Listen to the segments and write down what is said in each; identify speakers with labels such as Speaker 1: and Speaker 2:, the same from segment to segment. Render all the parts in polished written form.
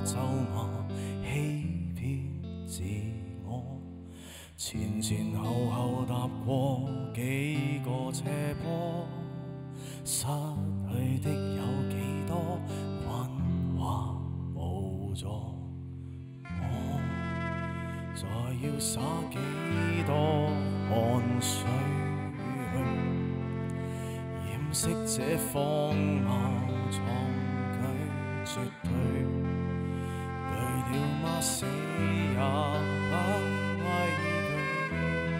Speaker 1: 咒罵欺騙自我，前前後後踏過幾個斜坡，失去的有幾多，幻化無助，我再要灑幾多汗水去掩飾這荒謬壯舉絕對，對了嗎？死也不畏懼，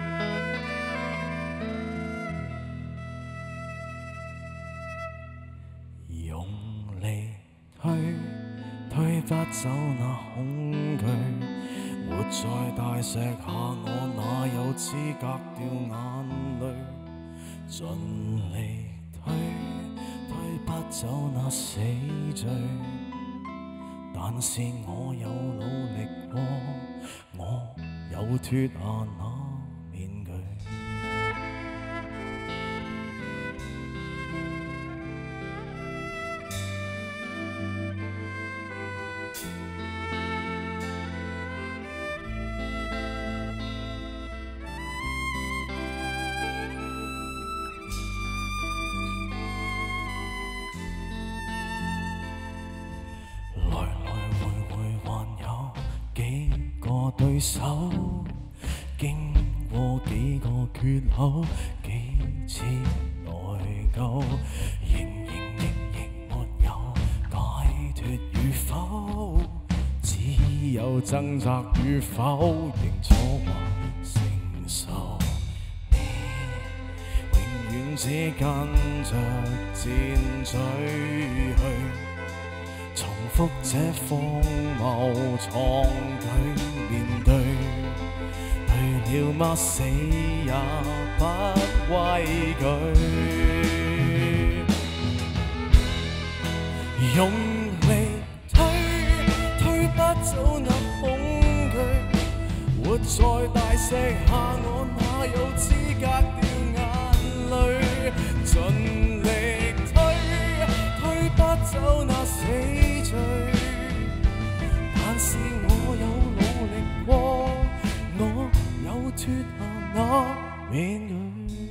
Speaker 1: 用力推不走那恐懼，活在大石下，我哪有資格掉眼淚？盡力推不走那死罪，但是我有努力過，我有脫下那面具。對手經過幾個缺口，幾次內疚，仍沒有解脫與否，只有掙扎與否，認錯或承受。你永遠只跟着箭嘴去，重複這荒謬創舉。面對了嗎？死也不畏懼，用力推不走那恐懼，活在大石下，我哪有資格掉眼淚？盡力推不走那死罪，但是我有努力過，我有脫下那面具。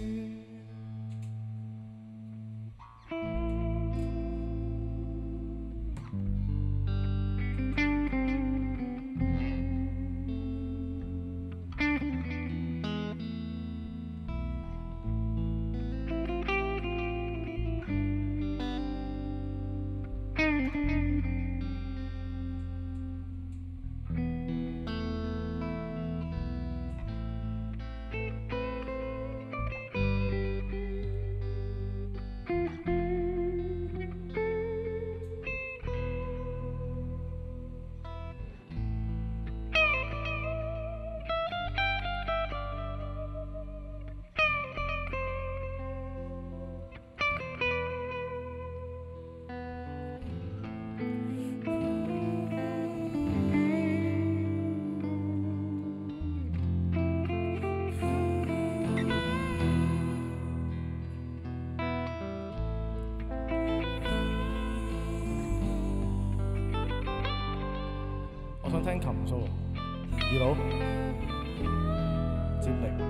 Speaker 1: 我想聽琴 solo， 二佬接力。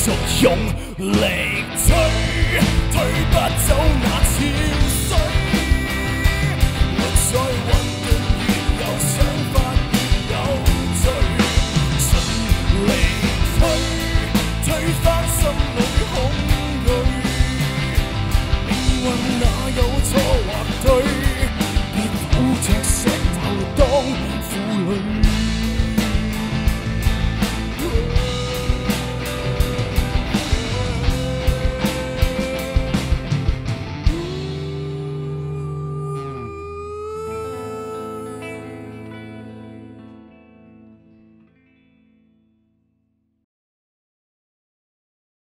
Speaker 1: 續用力推不走那次。